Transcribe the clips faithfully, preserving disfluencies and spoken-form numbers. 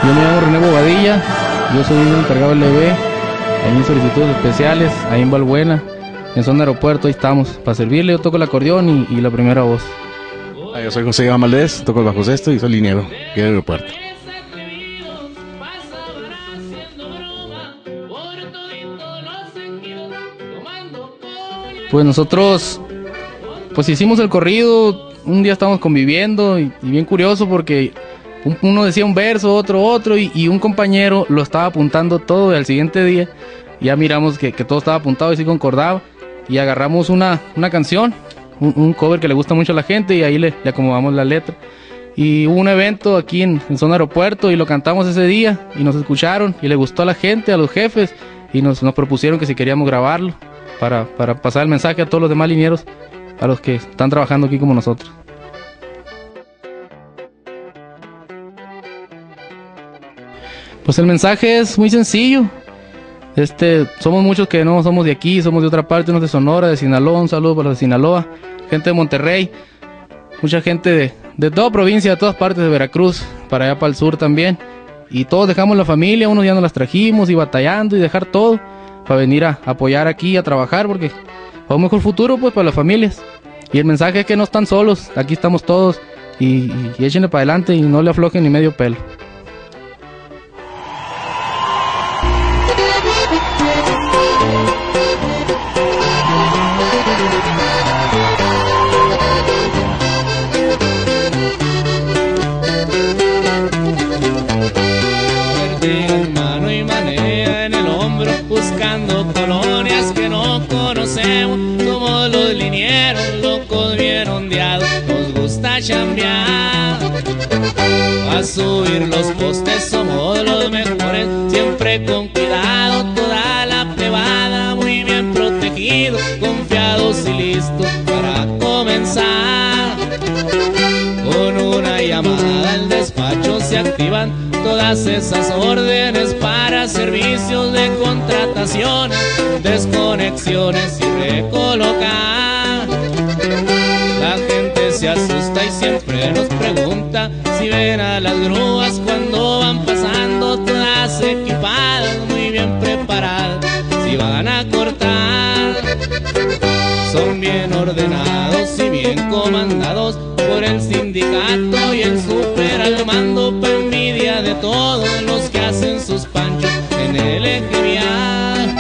Yo me llamo René Bobadilla, yo soy un encargado del L B, ahí en solicitudes especiales, ahí en Balbuena, en zona aeropuerto, ahí estamos, para servirle. Yo toco el acordeón y, y la primera voz. Ah, yo soy José Iván Valdés, toco el bajo sexto y soy liniero, aquí en el aeropuerto. Pues nosotros, pues hicimos el corrido, un día estábamos conviviendo y, y bien curioso porque uno decía un verso, otro otro y, y un compañero lo estaba apuntando todo y al siguiente día ya miramos que, que todo estaba apuntado y sí concordaba y agarramos una, una canción, un, un cover que le gusta mucho a la gente y ahí le, le acomodamos la letra. Y hubo un evento aquí en, en zona aeropuerto y lo cantamos ese día y nos escucharon y le gustó a la gente, a los jefes y nos, nos propusieron que si queríamos grabarlo para, para pasar el mensaje a todos los demás linieros, a los que están trabajando aquí como nosotros. Pues el mensaje es muy sencillo. Este, somos muchos que no somos de aquí, somos de otra parte, unos de Sonora, de Sinaloa, un saludo para los de Sinaloa, gente de Monterrey, mucha gente de, de toda provincia, de todas partes de Veracruz, para allá para el sur también. Y todos dejamos la familia, unos ya nos las trajimos y batallando y dejar todo para venir a apoyar aquí, a trabajar, porque para un mejor futuro pues para las familias. Y el mensaje es que no están solos, aquí estamos todos y, y, y échenle para adelante y no le aflojen ni medio pelo. Buscando colonias que no conocemos, somos los linieros, locos bien ondeados, nos gusta chambear. A subir los postes somos los mejores, siempre con cuidado, toda la plebada muy bien protegido, confiados y listos para comenzar. Con una llamada al despacho se activan todas esas órdenes para servicios de contratación, desconexiones y recolocar. La gente se asusta y siempre nos pregunta si ven a las grúas cuando van pasando, todas equipadas, muy bien preparadas, si van a cortar. Son bien ordenados y bien comandados por el sindicato y el super al mando, pa' envidia de todos los que hacen sus panchos en el eje vial.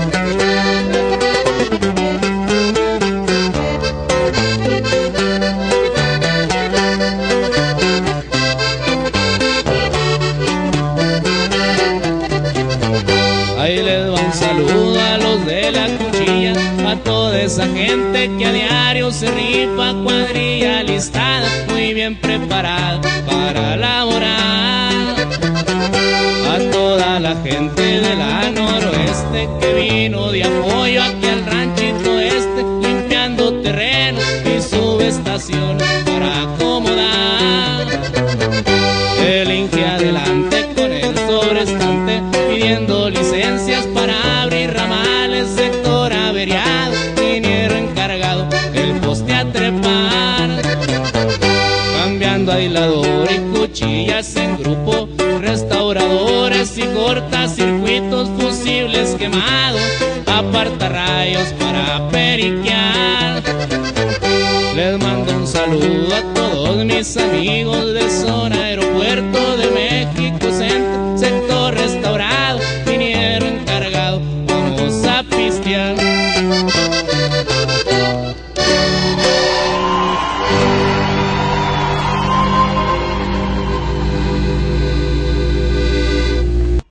Ahí les va un saludo a los de la cuchilla, a toda esa gente que a diario se rifa, cuadrilla listada, muy bien preparada para laborar. A toda la gente de la noroeste que vino de apoyo aquí al ranchito este, limpiando terrenos y subestaciones para acomodar. El Inge adelante con el sobrestante, pidiendo licencias para abrir ramales, sector averiado, liniero encargado, el poste a trepar. Cambiando aislador y cuchillas en grupo, restauradores y cortacircuitos, fusibles quemados, apartarrayos para periquear. Les mando un saludo a todos mis amigos de